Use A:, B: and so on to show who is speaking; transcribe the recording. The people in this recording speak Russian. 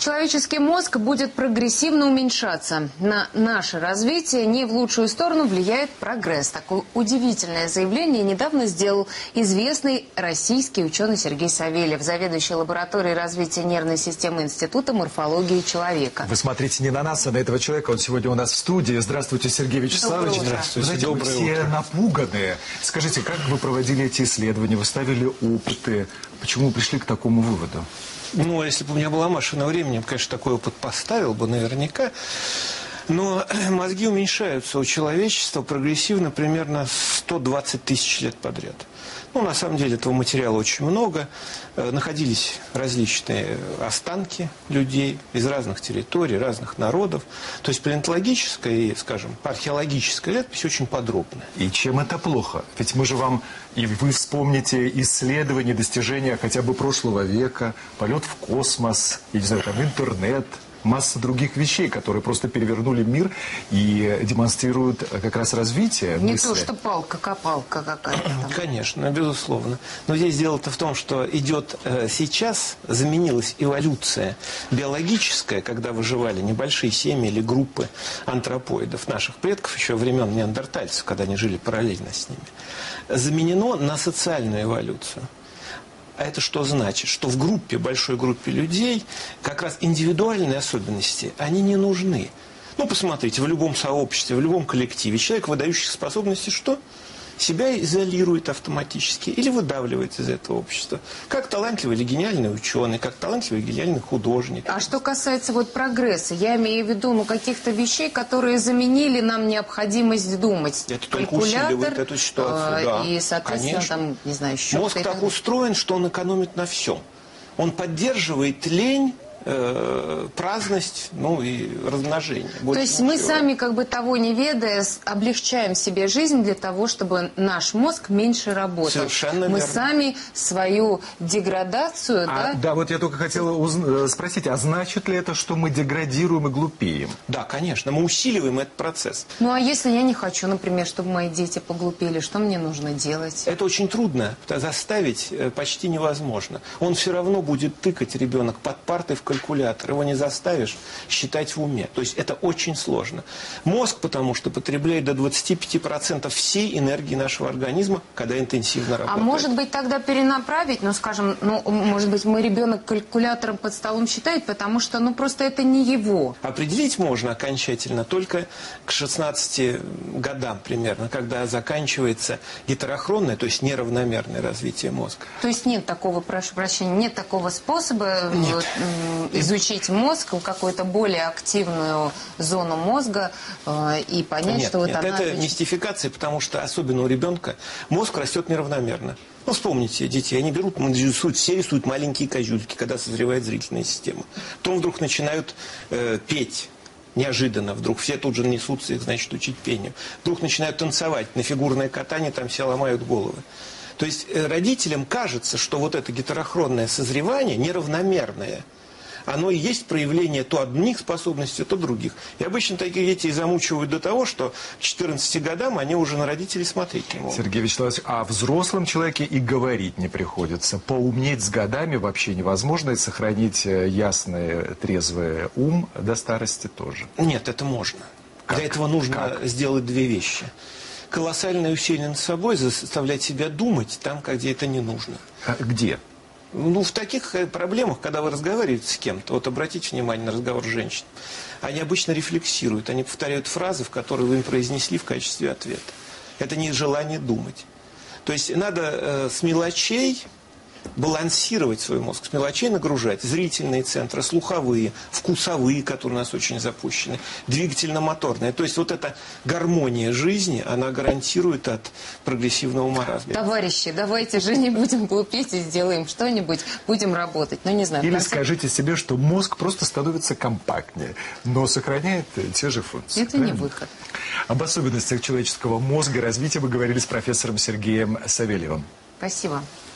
A: Человеческий мозг будет прогрессивно уменьшаться. На наше развитие не в лучшую сторону влияет прогресс. Такое удивительное заявление недавно сделал известный российский ученый Сергей Савельев, заведующий лабораторией развития нервной системы Института морфологии человека.
B: Вы смотрите не на нас, а на этого человека. Он сегодня у нас в студии. Здравствуйте, Сергей Вячеславович.
C: Здравствуйте.
B: Знаете, вы все напуганные. Скажите, как вы проводили эти исследования? Вы ставили опыты? Почему вы пришли к такому выводу?
C: Ну, если бы у меня была машина времени, я бы, конечно, такой опыт поставил бы наверняка. Но мозги уменьшаются у человечества прогрессивно примерно 120 тысяч лет подряд. Ну, на самом деле, этого материала очень много. Находились различные останки людей из разных территорий, разных народов. То есть палеонтологическая и, скажем, археологическая летопись очень подробная.
B: И чем это плохо? Ведь мы же вам, и вы вспомните исследования, достижения хотя бы прошлого века, полет в космос, я не знаю, там интернет, масса других вещей, которые просто перевернули мир и демонстрируют как раз развитие
A: Не
B: мысли.
A: то, что палка-копалка какая-то там.
C: Конечно, безусловно. Но здесь дело-то в том, что идет сейчас, заменилась эволюция биологическая, когда выживали небольшие семьи или группы антропоидов, наших предков, еще времен неандертальцев, когда они жили параллельно с ними, заменено на социальную эволюцию. А это что значит? Что в группе, большой группе людей, как раз индивидуальные особенности, они не нужны. Ну, посмотрите, в любом сообществе, в любом коллективе человек, выдающих способностей, что? Себя изолирует автоматически или выдавливает из этого общества. Как талантливый или гениальный ученый, как талантливый или гениальный художник.
A: А что касается вот прогресса, я имею в виду каких-то вещей, которые заменили нам необходимость думать.
C: Это только усиливает эту ситуацию, да.
A: И, соответственно,
C: конечно.
A: Там, не знаю, щёлка.
C: Мозг так устроен, что он экономит на всем. Он поддерживает лень, праздность, ну и размножение.
A: То есть мы сами, как бы того не ведая, облегчаем себе жизнь для того, чтобы наш мозг меньше работал.
C: Совершенно
A: мы
C: верно.
A: сами свою деградацию...
B: Да, вот я только хотела спросить, а значит ли это, что мы деградируем и глупеем?
C: Да, конечно, мы усиливаем этот процесс.
A: Ну а если я не хочу, например, чтобы мои дети поглупели, что мне нужно делать?
C: Это очень трудно, заставить почти невозможно. Он все равно будет тыкать, ребенок, под партой в калькулятор. Его не заставишь считать в уме. То есть это очень сложно. Мозг, потому что потребляет до 25% всей энергии нашего организма, когда интенсивно работает.
A: А может быть тогда перенаправить, скажем, может быть мы ребенок калькулятором под столом считает, потому что, просто это не его.
C: Определить можно окончательно только к 16 годам примерно, когда заканчивается гетерохронное, то есть неравномерное развитие мозга.
A: То есть нет такого, прошу прощения, нет такого способа изучить мозг, какую-то более активную зону мозга и понять, что вот она...
C: это мистификация, потому что особенно у ребенка мозг растет неравномерно. Ну, вспомните, детей, они берут, все рисуют маленькие козюльки, когда созревает зрительная система. Потом вдруг начинают петь. Неожиданно. Вдруг все тут же несутся их, значит, учить пению. Вдруг начинают танцевать. На фигурное катание там все ломают головы. То есть родителям кажется, что вот это гетерохронное созревание, неравномерное, оно и есть проявление то одних способностей, то других. И обычно такие дети замучивают до того, что к 14 годам они уже на родителей смотреть не могут.
B: Сергей Вячеславович, а взрослом человеке и говорить не приходится. Поумнеть с годами вообще невозможно, и сохранить ясный, трезвый ум до старости тоже.
C: Нет, это можно. Для этого нужно сделать две вещи. Колоссальное усилие над собой, заставлять себя думать там, где это не нужно.
B: А где?
C: В таких проблемах, когда вы разговариваете с кем-то, вот обратите внимание на разговор с женщинами, они обычно рефлексируют, они повторяют фразы, в которые вы им произнесли в качестве ответа. Это не желание думать. То есть надо с мелочей балансировать свой мозг, с мелочей нагружать зрительные центры, слуховые, вкусовые, которые у нас очень запущены, двигательно-моторные. То есть вот эта гармония жизни, она гарантирует от прогрессивного маразма.
A: Товарищи, давайте же не будем глупеть и сделаем что-нибудь, будем работать. Не знаю.
B: Или скажите себе, что мозг просто становится компактнее, но сохраняет те же функции.
A: Это правильно? Не выход.
B: Об особенностях человеческого мозга и развития мы говорили с профессором Сергеем Савельевым.
A: Спасибо.